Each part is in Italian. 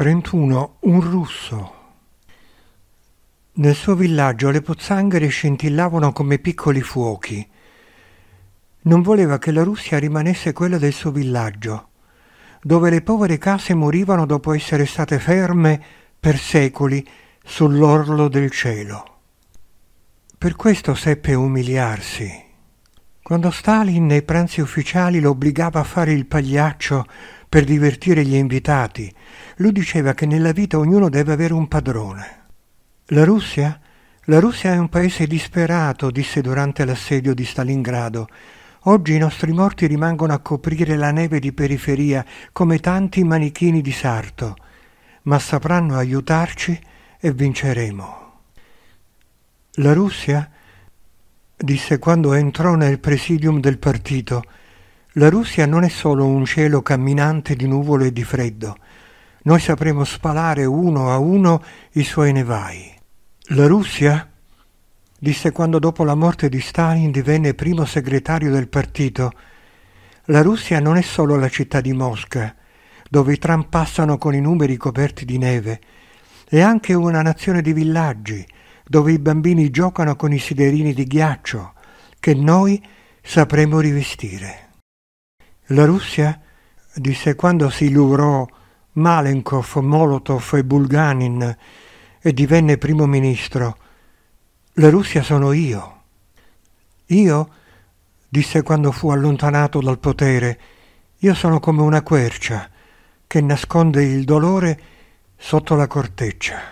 31. Un russo. Nel suo villaggio le pozzanghere scintillavano come piccoli fuochi. Non voleva che la Russia rimanesse quella del suo villaggio, dove le povere case morivano dopo essere state ferme per secoli sull'orlo del cielo. Per questo seppe umiliarsi. Quando Stalin nei pranzi ufficiali lo obbligava a fare il pagliaccio per divertire gli invitati, lui diceva che nella vita ognuno deve avere un padrone. La Russia? La Russia è un paese disperato, disse durante l'assedio di Stalingrado. Oggi i nostri morti rimangono a coprire la neve di periferia come tanti manichini di sarto, ma sapranno aiutarci e vinceremo. La Russia? Disse quando entrò nel presidium del partito. La Russia non è solo un cielo camminante di nuvole e di freddo. Noi sapremo spalare uno a uno i suoi nevai. La Russia? Disse quando dopo la morte di Stalin divenne primo segretario del partito. La Russia non è solo la città di Mosca, dove i tram passano con i numeri coperti di neve. È anche una nazione di villaggi, dove i bambini giocano con i siderini di ghiaccio, che noi sapremo rivestire. La Russia? Disse quando si illustrò Malenkov, Molotov e Bulganin e divenne primo ministro. La Russia sono io. Io? Disse quando fu allontanato dal potere. Io sono come una quercia che nasconde il dolore sotto la corteccia.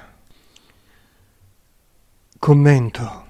Commento.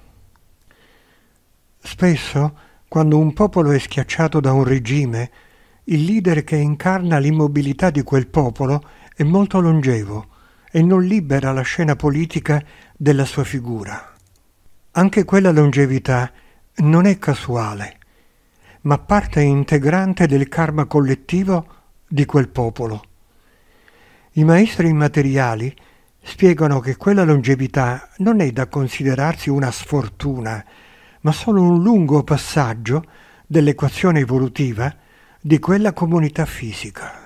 Spesso, quando un popolo è schiacciato da un regime, il leader che incarna l'immobilità di quel popolo è molto longevo e non libera la scena politica della sua figura. Anche quella longevità non è casuale, ma parte integrante del karma collettivo di quel popolo. I maestri immateriali spiegano che quella longevità non è da considerarsi una sfortuna, ma solo un lungo passaggio dell'equazione evolutiva di quella comunità fisica.